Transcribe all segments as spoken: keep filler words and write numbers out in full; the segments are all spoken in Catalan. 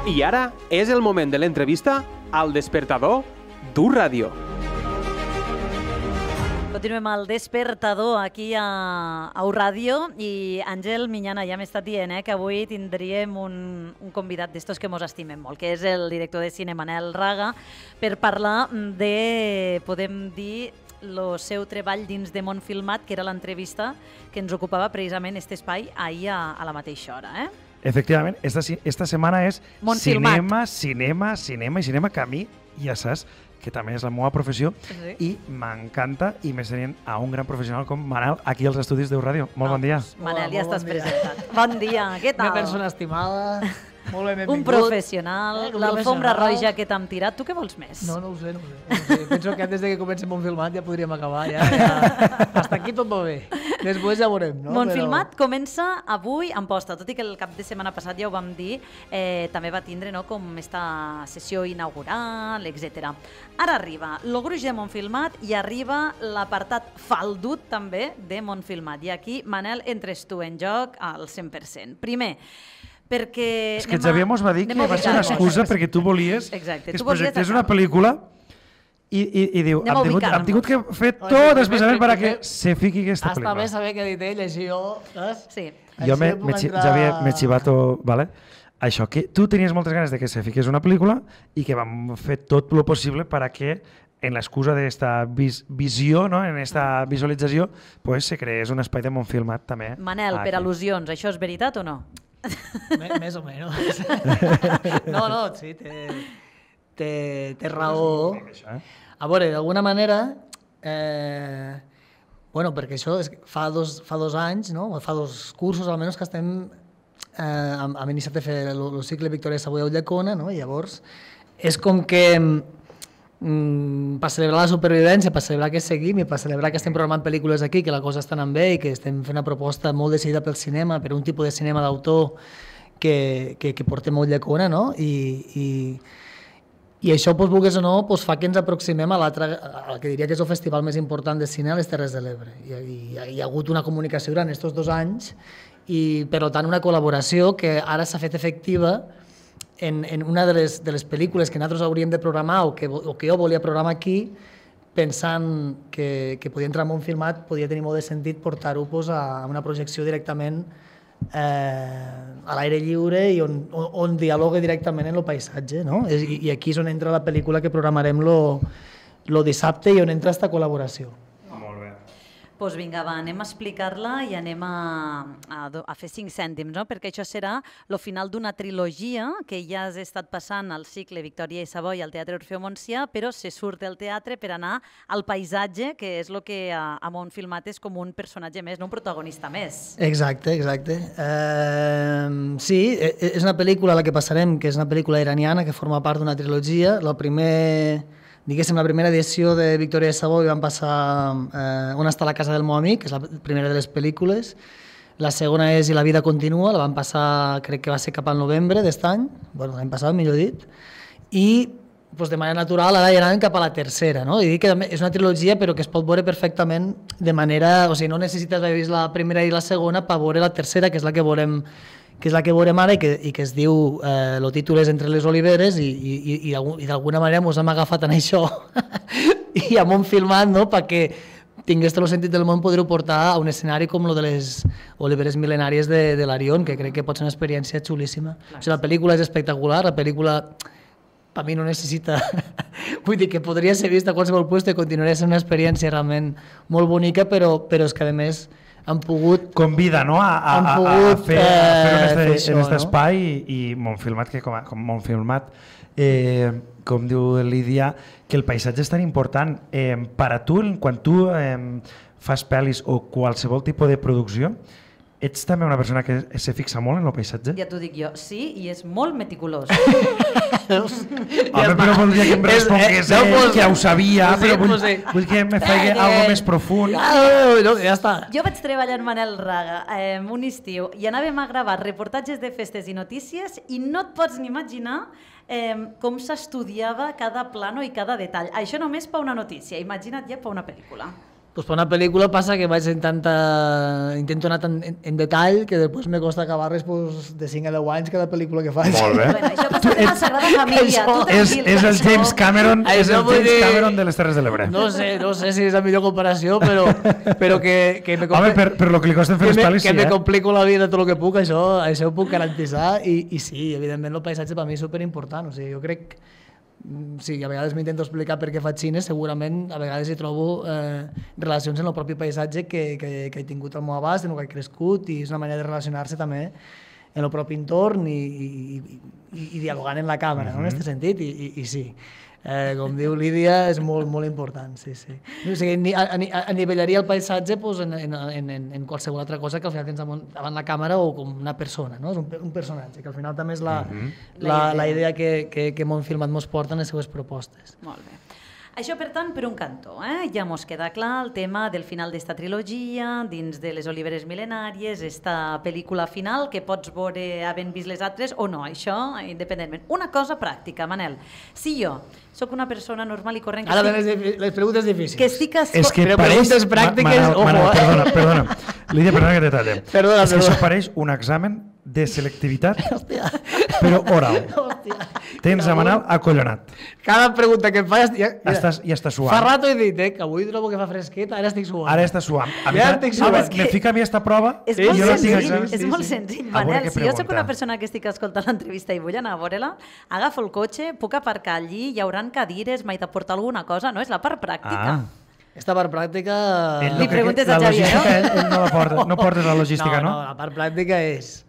I ara és el moment de l'entrevista al Despertador d'U Ràdio. Continuem al Despertador aquí a, a U Ràdio i Àngel Miñana ja m'ha estat dient eh, que avui tindríem un, un convidat d'estos que mos estimem molt, que és el director de cine Manel Raga, per parlar de, podem dir, el seu treball dins de Món Filmat, que era l'entrevista que ens ocupava precisament aquest espai ahir a, a la mateixa hora. Eh? Efectivament, esta, esta setmana és Món cinema, Filmat. cinema, cinema i cinema, que a mi, ja saps, que també és la meva professió, Sí. i m'encanta, i més tenint a un gran professional com Manel aquí als estudis d'U Ràdio. Molt bon dia. Manel, Hola, ja molt estàs bon dia. presentat. Bon dia, què tal? Una persona estimada, molt ben benvingut. Un professional, Eh, un l'alfombra professional. roja que t'han tirat. Tu què vols més? No, no ho sé, no ho sé. No ho sé. Penso que antes de que comencem Món Filmat ja podríem acabar. Ja, ja. Hasta aquí tot va bé. Després ja veurem, no? Món Però- Filmat comença avui en posta, tot i que el cap de setmana passat ja ho vam dir, eh, també va tindre no, com esta sessió inaugural, etcètera. Ara arriba el gruix de Món Filmat i arriba l'apartat faldut també de Món Filmat. I aquí, Manel, entres tu en joc al cent per cent. Primer, perquè... És que anem a- Xavier mos va dir que anem a va ser una ubicar-nos. excusa perquè tu volies Exacte, que es tu volies projectés acabar. una pel·lícula i, i, i diu, Anem a hem tingut, ubicar-nos. hem tingut que fer Ai, tot primer, especialment primer, perquè primer. se fiqui aquesta Està bé pel·lícula. saber què ha dit ell, així jo... Saps? Sí. Jo Així me, puc me, xi- entrar- Xavier, m'he xivato, vale? Això, que tu tenies moltes ganes de que se fiqués una pel·lícula i que vam fer tot el possible per a que en l'excusa d'esta vis visió, no? En esta visualització, pues, se creés un espai de Món Filmat també. Manel, per aquí. al·lusions, això és veritat o no? Me- Més o menys. No, no, sí, té, té, té raó. Això, eh? A veure, d'alguna manera, eh, bueno, perquè això és, que fa, dos, fa dos anys, no? O fa dos cursos almenys que estem, eh, hem, hem iniciat a fer el cicle Victòria Savoia Ulldecona, no? I llavors és com que mm, per celebrar la supervivència, per celebrar que seguim i per celebrar que estem programant pel·lícules aquí, que la cosa està anant bé i que estem fent una proposta molt decidida pel cinema, per un tipus de cinema d'autor que, que, que portem a Ulldecona, no? I, i, i això, doncs, vulguis o no, doncs, fa que ens aproximem a l'altre, al que diria que és el festival més important de cine a les Terres de l'Ebre. I, i, hi ha hagut una comunicació durant aquests dos anys i, per tant, una col·laboració que ara s'ha fet efectiva en, en una de les, de les pel·lícules que nosaltres hauríem de programar o que, o que jo volia programar aquí, pensant que, que podia entrar en un filmat, podia tenir molt de sentit portar-ho doncs, a una projecció directament eh, a l'aire lliure i on, on, on dialoga directament en el paisatge. No? I, I aquí és on entra la pel·lícula que programarem lo, lo dissabte i on entra aquesta col·laboració. Molt bé. Doncs pues vinga, va, anem a explicar-la i anem a, a, a fer cinc cèntims, no? Perquè això serà el final d'una trilogia que ja has estat passant al cicle Victòria i Savoia al Teatre Orfeo Montsià, però se surt del teatre per anar al paisatge, que és el que a, a Món Filmat és com un personatge més, no un protagonista més. Exacte, exacte. Eh, sí, és una pel·lícula a la que passarem, que és una pel·lícula iraniana que forma part d'una trilogia. La primer... Diguéssim, la primera edició de Victòria i Savoia vam passar eh, On està la casa del meu amic, que és la primera de les pel·lícules. La segona és I la vida continua, la vam passar, crec que va ser cap al novembre d'est any, bueno, l'any passat, millor dit, i doncs, de manera natural ara ja anàvem cap a la tercera, no? I dic que és una trilogia però que es pot veure perfectament de manera... O sigui, no necessites haver vist la primera i la segona per veure la tercera, que és la que veurem que és la que veurem ara i que, i que es diu eh, el títol és Entre les oliveres i, i, i, i d'alguna manera ens hem agafat en això i amb un filmat, no?, perquè tingués tot el sentit del món poder-ho portar a un escenari com el de les oliveres mil·lenàries de, de l'Arion, que crec que pot ser una experiència xulíssima. O sigui, la pel·lícula és espectacular, la pel·lícula per mi no necessita... Vull dir que podria ser vista a qualsevol lloc i continuaria sent una experiència realment molt bonica, però, però és que a més han pogut... Convida, no?, a, a, Han a, a pogut, fer, a fer eh, en este, fer això, en este no? espai i, i Montfilmat, que com, a- com Montfilmat, eh, com diu Lídia, que el paisatge és tan important. Eh, per a tu, quan tu eh, fas pel·lis o qualsevol tipus de producció, ets també una persona que se fixa molt en el paisatge? Ja t'ho dic jo, sí, i és molt meticulós. Home, però voldria que em respongués eh, no, ell, pues, que ja ho sabia, pues sí, però vull, pues sí. vull que me faci Eh, algo eh, més profund. Ah, no, ja està. Jo vaig treballar amb Manel Raga eh, un estiu i anàvem a gravar reportatges de festes i notícies i no et pots ni imaginar eh, com s'estudiava cada plano i cada detall. Això només per una notícia, imagina't ja per una pel·lícula. Pues per una pel·lícula passa que vaig intentar, intento anar tan en, en detall que després me costa acabar-les pues, de cinc a deu anys cada pel·lícula que faig. Molt bé. Bueno, això passa per la Sagrada Família. Tu És, tranquil, és el això. James Cameron, és Això el vull James dir- Cameron de les Terres de l'Ebre. No sé, no sé si és la millor comparació, però, però que, que me Home, per, per lo que li costen fer que les me, pel·lis, que sí, me eh? complico la vida tot el que puc, això, això ho puc garantitzar i, i sí, evidentment el paisatge per mi és superimportant, o sigui, jo crec mm, sí, a vegades m'intento explicar per què faig cine, segurament a vegades hi trobo eh, relacions en el propi paisatge que, que, que he tingut al meu abast, en el que he crescut i és una manera de relacionar-se també en el propi entorn i, i, i, i, i dialogant en la càmera, mm -hmm. no? en aquest sentit, i, i, i sí. Eh, com diu Lídia, és molt, molt important, sí, sí. O sigui, ni- a- a- anivellaria el paisatge pues, en, en, en, en qualsevol altra cosa que al final tens damunt- davant la càmera o com una persona, no? És un, pe- un personatge, que al final també és la, la, la idea que, que, que Mont Filmat mos porta en les seues propostes. Molt bé. Això, per tant, per un cantó, eh? Ja mos queda clar el tema del final d'esta trilogia, dins de les Oliveres Mil·lenàries, esta pel·lícula final, que pots veure havent vist les altres o no, això, independentment. Una cosa pràctica, Manel. Si jo sóc una persona normal i corrent que Ara ven estic, les, les preguntes difícils. que estic És esco- que Però pareix... preguntes pràctiques, Ma- ojo, Manel, eh? perdona, perdona. Lídia, perdona que te talle. Perdona, És que perdona. això pareix un examen de selectivitat, però oral. Hòstia. Tens a Manel acollonat. Cada pregunta que em fa ja, ja, Ja estàs, ja estàs suant. Fa rato he dit, eh, que avui trobo que fa fresquet, ara estic suant. Ara estàs suant. A mi, Ja ja estic me, suant. me fica a mi esta prova És i molt jo no tinc senzill, examen. és sí, molt sí. senzill, A veure Manel. què Si jo sóc pregunta. una persona que estic escoltant l'entrevista i vull anar a veure-la, agafo el cotxe, puc aparcar allí, hi haurà cadires, m'he de portar alguna cosa, no? És la part pràctica. Ah. Esta part pràctica... Ell no Li crec que- preguntes la a Xavier, logística, no? Ell, ell no la porta, no portes la logística, no? No, no, la part pràctica és...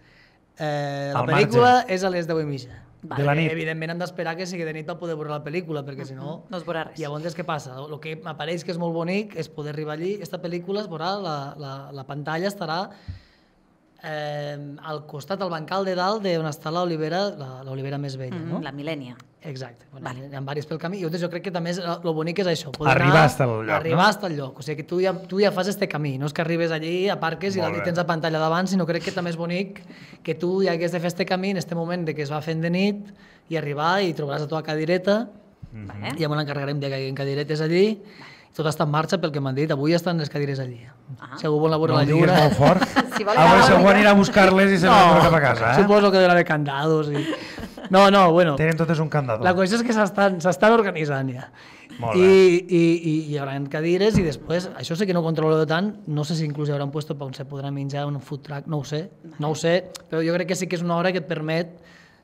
Eh, la Al pel·lícula és a les deu i mitja. De la nit. Evidentment hem d'esperar que sigui de nit per poder veure la pel·lícula, perquè si no... No es veurà res. Llavors, què passa? El que m'apareix que és molt bonic és poder arribar allí. Esta pel·lícula es veurà, la, la, la pantalla estarà eh, al costat, al bancal de dalt, d'on està l'olivera, la- l'olivera més vella, no? Mm, la mil·lènia. Exacte. Bueno, Vale. Hi ha diversos pel camí. I llavors jo crec que també és, el bonic és això. Poder Arribar anar- hasta el lloc, Arribar no? hasta el lloc. O sigui que tu ja, tu ja fas este camí. No és que arribes allí, aparques i Molt la, bé. tens la pantalla davant, sinó crec que també és bonic que tu ja hagués de fer este camí en este moment de que es va fent de nit i arribar i trobaràs la teva cadireta Vale. i ja me n'encarregarem de que hi hagi cadiretes allí. I tot està en marxa pel que m'han dit. Avui estan les cadires allí. Ah. Si algú vol anar a veure No la ho digues lliure... molt fort. Si vol A veure, anar a segur veure- anirà a buscar-les i se n'ha no, cap a casa, eh? Suposo que deu haver candados. I... No, no, bueno. Tenen totes un candador. La qüestió és que s'estan s'estan organitzant ja. Molt I, bé. i, i hi haurà cadires i després, això sí que no controlo tant, no sé si inclús hi haurà un puesto on se podrà menjar un food truck, no ho sé, no ho sé, però jo crec que sí que és una hora que et permet,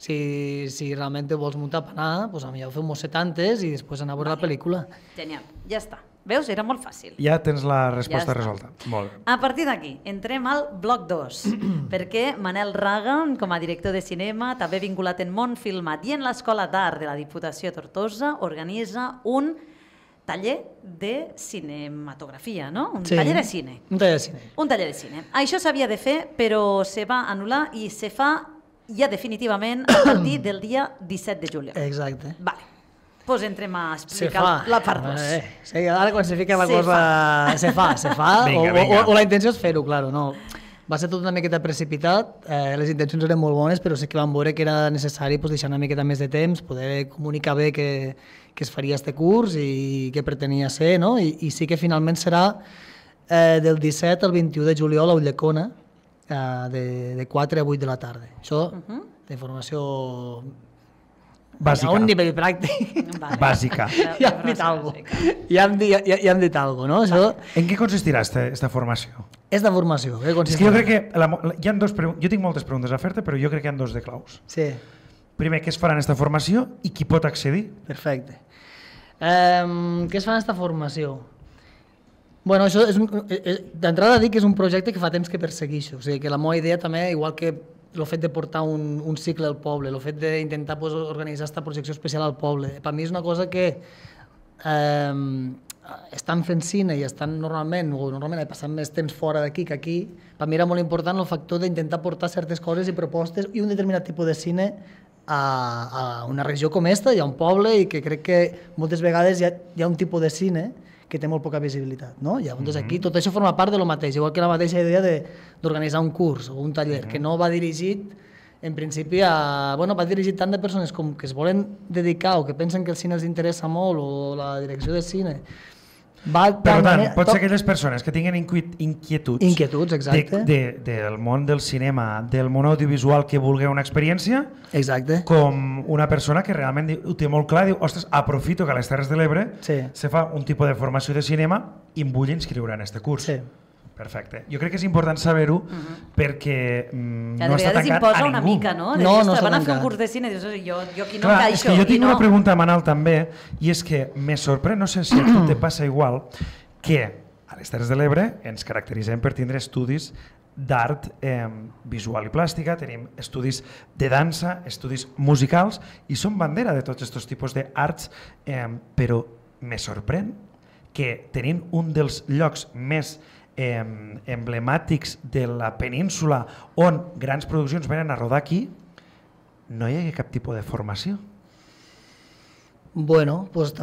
si, si realment te vols muntar per anar, doncs a millor fer un mosset antes i després anar a veure la pel·lícula. Genial, ja està. Veus? Era molt fàcil. Ja tens la resposta Ja està. resolta. Molt bé. A partir d'aquí, entrem al bloc dos, perquè Manel Raga, com a director de cinema, també vinculat en Mont Filmat i en l'Escola d'Art de la Diputació de Tortosa, organitza un taller de cinematografia, no? Un Sí. taller de cine. Un taller de cine. Un taller de cine. Això s'havia de fer, però se va anul·lar i se fa ja definitivament a partir del dia disset de juliol. Exacte. Vale. Pues entrem a Se explicar fa. la part dos. Eh, sí, ara quan se fica la Se cosa... Se fa, se fa. Vinga, o, vinga. O, o la intenció és fer-ho, claro, no. Va ser tot una miqueta precipitat, eh, les intencions eren molt bones, però sí que vam veure que era necessari pues, deixar una miqueta més de temps, poder comunicar bé que, que es faria este curs i què pretenia ser, no? I, i sí que finalment serà eh, del disset al vint-i-u de juliol a Ulldecona, eh, de, de quatre a vuit de la tarda. Això, uh -huh. la informació Bàsica. a un nivell pràctic. Vale. Bàsica. Ja hem dit alguna cosa. Ja hem dit, ja, ja hem dit alguna cosa, no? Això En què consistirà esta, esta formació? és de formació. Eh? És que jo crec que la, la, hi ha dos pregun- jo tinc moltes preguntes a fer-te, però jo crec que hi ha dos de claus. Sí, Primer, què es farà en esta formació i qui pot accedir? perfecte. Um, què es fa en aquesta formació? Bueno, això és un, eh, eh, d'entrada dic que és un projecte que fa temps que persegueixo. O sigui, que la meva idea també, igual que el fet de portar un, un cicle al poble, el fet d'intentar pues, organitzar aquesta projecció especial al poble, per mi és una cosa que eh, estan fent cine i estan normalment, o normalment he passat més temps fora d'aquí que aquí, per mi era molt important el factor d'intentar portar certes coses i propostes i un determinat tipus de cine a, a una regió com esta i a un poble i que crec que moltes vegades hi ha, hi ha un tipus de cine que té molt poca visibilitat, no? Llavors mm -hmm. aquí tot això forma part de lo mateix, igual que la mateixa idea d'organitzar un curs o un taller, mm -hmm. que no va dirigit en principi a... Bueno, va dirigit tant de persones com que es volen dedicar o que pensen que el cine els interessa molt o la direcció de cine Va Per tant, manera, pot ser to- aquelles persones que tinguin inquiet, inquietuds, Inquietuds, exacte. De, de, del món del cinema, del món audiovisual que vulgui una experiència, Exacte. com una persona que realment diu- ho té molt clar, diu, ostres, aprofito que a les Terres de l'Ebre Sí. se fa un tipus de formació de cinema i em vull inscriure en aquest curs. Sí. Perfecte. Jo crec que és important saber-ho perquè mm, Que no de està vegades tancat imposa a una ningú. mica, no? De No, dir, no "Ostres, està van a fer un tancat. curs de cine, i dius, "Ostres, jo, jo aquí no Clar, encaixo. és que jo i tinc no. una pregunta, Manal, també, i és que me sorprèn, no sé si a tu te passa igual, que a les Terres de l'Ebre ens caracteritzem per tindre estudis d'art eh, visual i plàstica, tenim estudis de dansa, estudis musicals, i són bandera de tots aquests tipus d'arts, eh, però me sorprèn que tenint un dels llocs més eh, emblemàtics de la península on grans produccions venen a rodar aquí, no hi ha cap tipus de formació. Bueno, doncs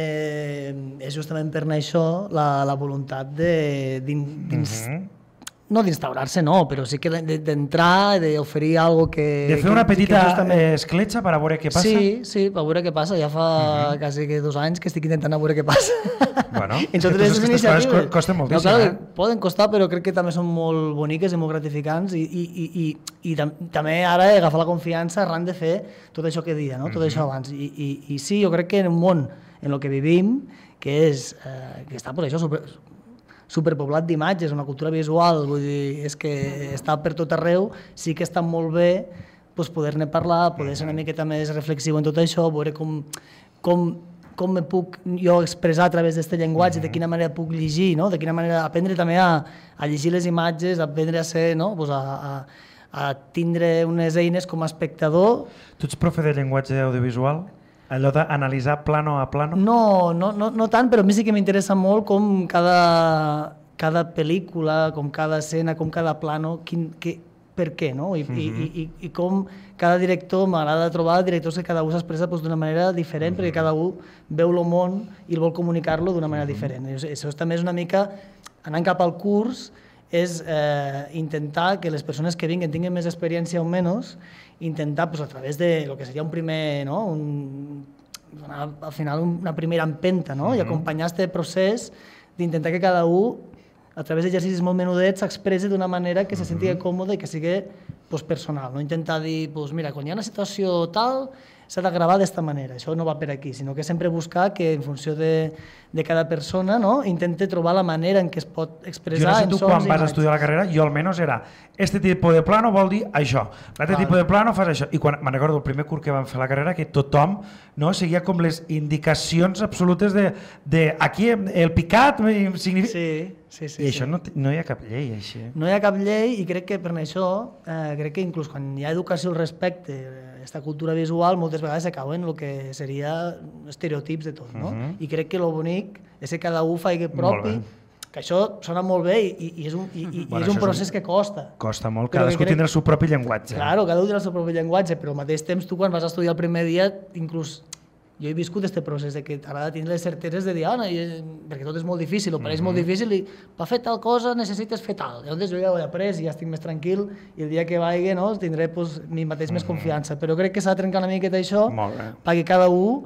també és justament per això la, la voluntat de, d'in, dins, Mhm. no d'instaurar-se, no, però sí que de- d'entrar, d'oferir algo que... De fer que- una que petita justament- eh, escletxa per a veure què passa? Sí, sí, per veure què passa. Ja fa uh -huh. quasi que dos anys que estic intentant a veure què passa. Bueno, és que Entonces, totes aquestes iniciatives- coses co- costen moltíssim, No, clar, eh? Poden costar, però crec que també són molt boniques i molt gratificants i, i, i, i, i tam també ara agafar la confiança arran de fer tot això que deia, no? tot uh -huh. això abans. I, i, I sí, jo crec que en un món en el que vivim, que és eh, que està per això super, superpoblat d'imatges, una cultura visual, vull dir, és que està per tot arreu, sí que està molt bé doncs, poder-ne parlar, poder ser una miqueta més reflexiu en tot això, veure com, com, com me puc jo expressar a través d'aquest llenguatge, de quina manera puc llegir, no? De quina manera aprendre també a, a llegir les imatges, aprendre a ser, no? Pues a, a, a tindre unes eines com a espectador. Tu ets profe de llenguatge audiovisual? Allò d'analitzar plano a plano? No, no, no, no tant, però a mi sí que m'interessa molt com cada, cada pel·lícula, com cada escena, com cada plano, quin, que, per què, no? I, uh -huh. i, i, i com cada director, m'agrada trobar directors que cada un s'expressa pues, d'una manera diferent, uh -huh. perquè cada un veu el món i el vol comunicar-lo d'una manera uh -huh. diferent. I això també és una mica, anant cap al curs, és eh, intentar que les persones que vinguin tinguin més experiència o menys, intentar pues, a través de lo que seria un primer, no? un, una, al final una primera empenta, no? Uh -huh. I acompanyar aquest procés d'intentar que cada un, a través d'exercicis molt menudets, s'expressi d'una manera que se senti uh -huh. còmode i que sigui pues, personal. No intentar dir, pues, mira, quan hi ha una situació tal, s'ha de gravar d'esta manera, això no va per aquí, sinó que sempre buscar que en funció de, de cada persona no, intente trobar la manera en què es pot expressar jo no sé en tu sons quan i vas a imatges. estudiar la carrera, jo almenys era este tipus de plano vol dir això, l'altre tipus de plano fas això, i quan me'n recordo el primer curs que vam fer la carrera que tothom no, seguia com les indicacions absolutes de, de aquí el picat significa... Sí, sí, sí. I això sí. no, no hi ha cap llei així. No hi ha cap llei i crec que per això, eh, crec que inclús quan hi ha educació al respecte, aquesta cultura visual, moltes vegades s'acaben el que seria estereotips de tot, no? Uh -huh. I crec que lo bonic és que cada un faci propi, que això sona molt bé i, i és un, i, i, Bueno, i és un això és procés un- que costa. Costa molt, Però cadascú crec- tindrà el seu propi llenguatge. Claro, cada un té el seu propi llenguatge, però al mateix temps tu quan vas a estudiar el primer dia, inclús jo he viscut aquest procés de que t'agrada tindre les certeses de dir, ah, no, i, perquè tot és molt difícil, o pareix mm -hmm. molt difícil i per fer tal cosa necessites fer tal. Llavors jo ja ho he après i ja estic més tranquil i el dia que vagi no, tindré pues, mi mateix mm -hmm. més confiança. Però crec que s'ha de trencar una miqueta això perquè cada un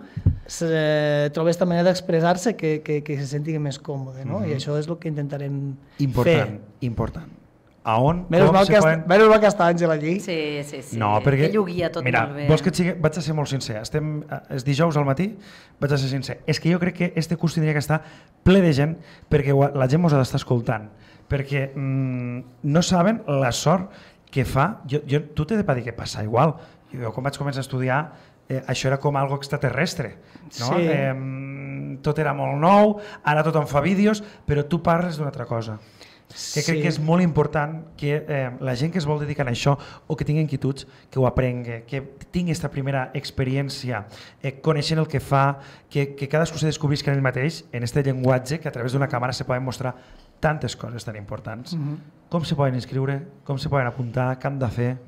se, trobi aquesta manera d'expressar-se que, que, que se senti més còmode. No? Mm -hmm. I això és el que intentarem important, fer. Important. A on, Menys com mal, se que poden... està, menys mal que està Àngel allí. Sí, sí, sí. No, perquè... Que lluguia tot mira, molt bé. vols que et sigui... vaig a ser molt sincer. Estem... És dijous al matí, vaig a ser sincer. És que jo crec que este curs tindria que estar ple de gent perquè la gent mos ha d'estar escoltant. Perquè mm, no saben la sort que fa... Jo, jo, tu t'he de dir que passa igual. Jo quan vaig començar a estudiar eh, això era com algo extraterrestre. No? Sí. Eh, tot era molt nou, ara tothom fa vídeos, però tu parles d'una altra cosa. Que crec Sí. que és molt important que eh, la gent que es vol dedicar a això o que tingui inquietuds, que ho aprengui, que tingui aquesta primera experiència eh, coneixent el que fa, que, que cadascú se descobrisca en ell mateix, en aquest llenguatge que a través d'una càmera se poden mostrar tantes coses tan importants. Mm-hmm. Com se poden inscriure? Com se poden apuntar? Què han de fer?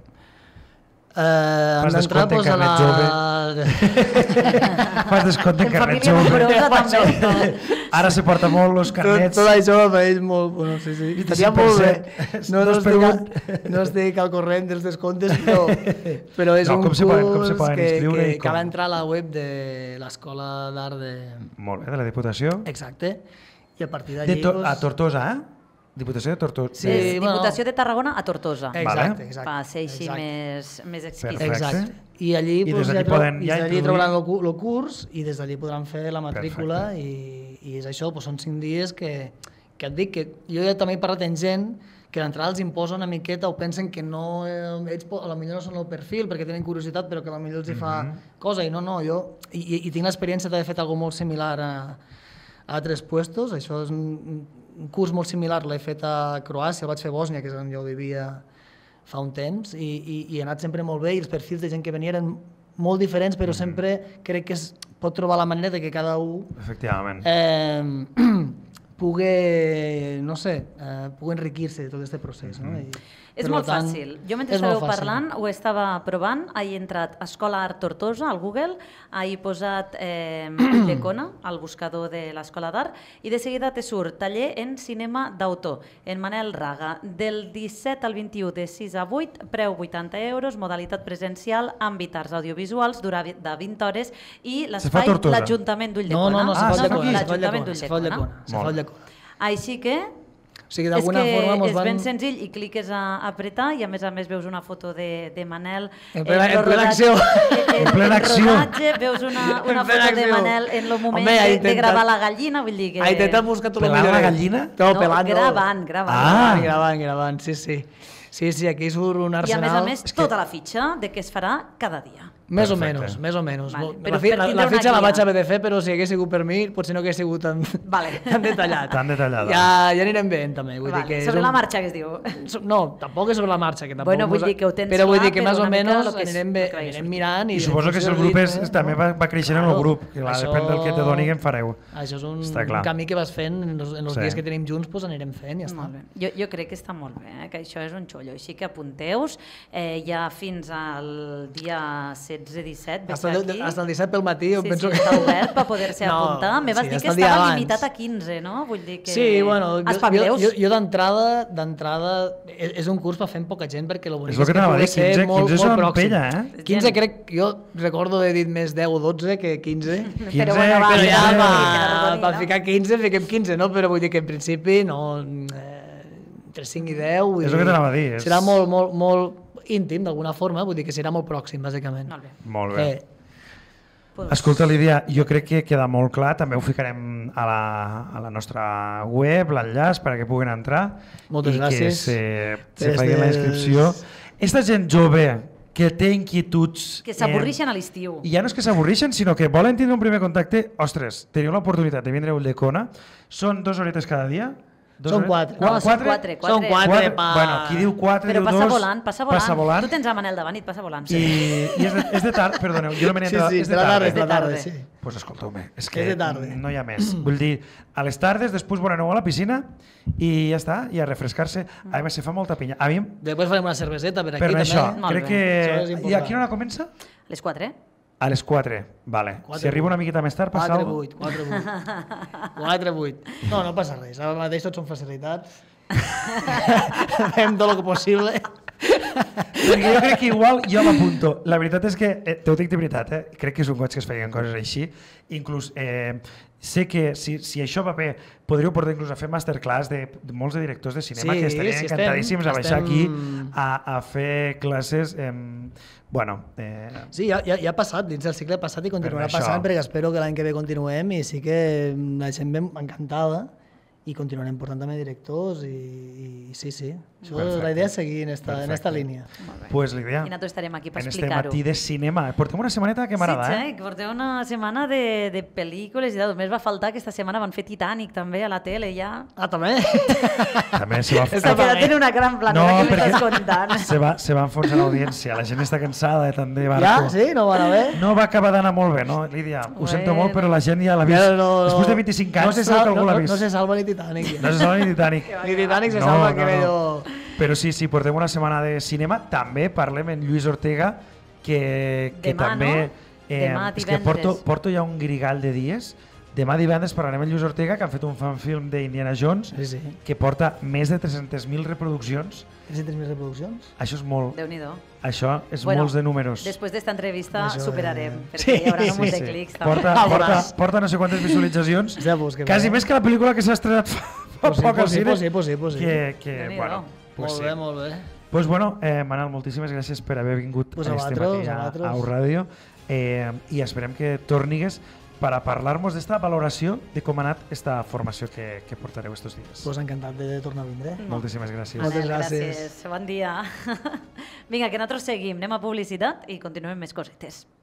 Uh, hem Fas d'entrar descompte en pues, a la... Fas descompte en En carnet família jove. nombrosa també. Ara se porta molt els Tot, carnets. tot això m'apareix molt... Bueno, sí, sí. Estaria molt bé. No, no, dos per estic, a, no estic al corrent dels descomptes, però, però és No, un com se poden- com se curs poden que, inscriure que i com? cal entrar a la web de l'Escola d'Art de... Molt bé, de la Diputació. Exacte. I a partir d'allí... To a Tortosa, eh? Diputació de Tortosa. Sí, és bueno, Diputació de Tarragona a Tortosa. Exacte, exacte. Va ser així exacte. més, més exquisit. Exacte. I allí, I pues, des ja, poden, ja, ja allí trobaran el curs i des d'allí podran fer la matrícula i, i és això, pues, són cinc dies que, que et dic que jo ja també he parlat amb gent que d'entrada els imposa una miqueta o pensen que no, eh, ells a lo millor no són el perfil perquè tenen curiositat però que a lo millor els hi fa mm-hmm. cosa i no, no, jo i, i tinc l'experiència d'haver fet alguna molt similar a, a altres puestos, això és un, un curs molt similar, l'he fet a Croàcia, el vaig fer a Bòsnia, que és on jo vivia fa un temps, i, i, i he anat sempre molt bé i els perfils de gent que venia eren molt diferents, però mm-hmm. sempre crec que es pot trobar la manera de que cada un efectivament eh, pugui, no sé, eh, pugui enriquir-se de tot aquest procés. No? I, és molt tant, fàcil. Jo mentre estàveu parlant ho estava provant, he entrat a Escola Art Tortosa al Google, he posat eh, Ulldecona al buscador de l'Escola d'Art i de seguida te surt taller en cinema d'autor, en Manel Raga, del disset al vint-i-u de sis a vuit, preu vuitanta euros, modalitat presencial, àmbit arts audiovisuals, durada de vint hores i l'espai l'Ajuntament d'Ulldecona. No, no, no, se fa l'Ajuntament d'Ulldecona. Se fa Ulldecona. Així que... O sigui, d'alguna forma és van... ben senzill i cliques a apretar i a més a més veus una foto de, de Manel en plena, en plena acció en, en plena acció rodatge, veus una, una foto acció. de Manel en el moment Home, de, intentat... de gravar la gallina, vull dir que... Ha intentat buscar tot el millor. Pelar la gallina? No, no pelant, gravant, gravant. Ah, gravant, gravant, sí, sí. Sí, sí, aquí surt un arsenal... I a més a més, es tota que... la fitxa de què es farà cada dia. Més Perfecte. o menys, més o menys. Vale. La, fi, la, la fitxa la vaig haver de fer, però si hagués sigut per mi, potser no hagués sigut tan, vale. tan detallat. Tan detallada. Ja, ja anirem bé, també. Vull vale. dir que sobre un... la marxa, que es diu. No, tampoc és sobre la marxa. Que tampoc bueno, vull dir que ho tens però vull dir que clar, més o menys és, anirem, bé, anirem mirant. I, I suposo que si el grup és, també va, va creixent en el grup, que va, això, depèn del que te doni que en fareu. Això és un, un camí que vas fent, en els, en els sí. dies que tenim junts pues anirem fent, ja està. Jo, jo crec que està molt bé, eh? Que això és un xollo, així que apunteu-vos, eh, ja fins al dia setze disset, Hasta el, hasta el disset pel matí, jo sí, penso sí, que... està obert per poder-se no, apuntar. Me vas sí, dir que estava abans. limitat a quinze, no? Vull dir que... Sí, bueno, espavileus. Jo, jo, jo d'entrada, d'entrada, és un curs per fer amb poca gent, perquè el bonic és, és que pugui ser quinze, molt, quinze molt pròxim. Pella, eh? quinze crec, jo recordo de dir més deu o dotze que quinze. quinze però bueno, va, però ja, va, per ficar quinze, fiquem quinze, no? Però vull dir que en principi, no... Eh, entre cinc i deu... És el que t'anava a dir. És... Serà molt, molt, molt íntim, d'alguna forma, vull dir que serà molt pròxim, bàsicament. Molt bé. Molt bé. Eh, Escolta, Lídia, jo crec que queda molt clar, també ho ficarem a la, a la nostra web, l'enllaç, perquè puguin entrar. Moltes i gràcies. I que se, se facin la inscripció. Esta gent jove que té inquietuds... Que s'avorrixen eh, a l'estiu. I ja no és que s'avorrixen, sinó que volen tindre un primer contacte. Ostres, teniu l'oportunitat de vindre a Ulldecona. Són dues horetes cada dia. Dos són quatre. No, quatre? són quatre. quatre. Són quatre. quatre pa... Bueno, qui diu quatre, Però diu passa dos. Volant, passa volant, passa volant. Tu tens a Manel davant i et passa volant. Sí. I, i és, de, és de tard, perdoneu, jo no me n'he entrat. Sí, sí, és de tarda. És de tarda, sí. Pues escolteu-me, és que és de tarda. no hi ha més. Vull dir, a les tardes, després vos aneu a la piscina i ja està, i a refrescar-se. A més, se fa molta pinya. A mi... Després farem una cerveseta per aquí, per també. Això, Molt crec bé. que... I a quina hora comença? Les quatre. A les quatre, vale. quatre, si arriba una miqueta més tard, passa alguna cosa? quatre vuit. quatre vuit. No, no passa res. Ara mateix tots són facilitats. Fem tot el que possible. Perquè jo crec que igual jo m'apunto. La veritat és que, eh, t'ho dic de veritat, eh? Crec que és un goig que es feien coses així. Inclús eh, sé que si, si això va bé, podríeu portar inclús a fer masterclass de, de molts de directors de cinema sí, que estarien sí, encantadíssims estem, a baixar estem... aquí a, a fer classes. Eh, bueno, eh... Sí, ja, ja, ja ha passat, dins del cicle passat i continuarà per passant, perquè espero que l'any que ve continuem i sí que la gent ve encantada i continuarem portant també directors i, i sí, sí. Això, la idea és seguir en esta, en esta línia. Pues l'idea. I nosaltres estarem aquí per en explicar-ho. En este matí de cinema. Portem una setmaneta que m'agrada, sí, eh? Sí, portem una setmana de, de pel·lícules i de només va faltar que esta setmana van fer Titanic també a la tele ja. Ah, també? També se va fer. S'ha quedat en una gran planera no, que m'estàs contant. Se va, se va enfonsar l'audiència. La gent està cansada de tant de barco. Ja? Sí? No va anar bé? No va acabar d'anar molt bé, no, Lídia? Ho bueno. sento molt, però la gent ja l'ha vist. Ja, no, no, Després de vint-i-cinc anys, no se, sal, no, no, no se salva ni Titanic. Ja. No se salva ni Titanic. Ni Titanic se no, salva, no, que no. Bello... Però sí, sí, portem una setmana de cinema. També parlem amb Lluís Ortega, que, que Demà, també... No? Eh, Demà, és que porto, porto ja un grigall de dies Demà divendres parlarem amb Lluís Ortega, que han fet un fanfilm d'Indiana Jones, Sí, sí. que porta més de tres-centes mil reproduccions. tres-centes mil reproduccions? Això és molt... Déu-n'hi-do. Això és Bueno, molts de números. Després d'esta entrevista Això, superarem, eh, perquè Sí, hi haurà un sí, munt de sí. clics. Porta, també. porta, porta no sé quantes visualitzacions, Ja, pues, que quasi bé. més que la pel·lícula que s'ha estrenat fa, fa Pues sí, poc al pues sí, cine. pues sí, pues sí, pues sí. Que, que, Déu-n'hi-do. bueno, pues Molt sí. bé, molt bé. Pues bueno, eh, Manel, moltíssimes gràcies per haver vingut Pues a este vosaltres, matí a a, vosaltres. a U Ràdio eh, i esperem que tornigues per a parlar-nos d'esta valoració de com ha anat esta formació que, que portareu estos dies. Pues encantat de tornar a vindre. Moltíssimes gràcies. Moltes Manel, gràcies. gràcies. Bon dia. Vinga, que nosaltres seguim. Anem a publicitat i continuem més cosetes.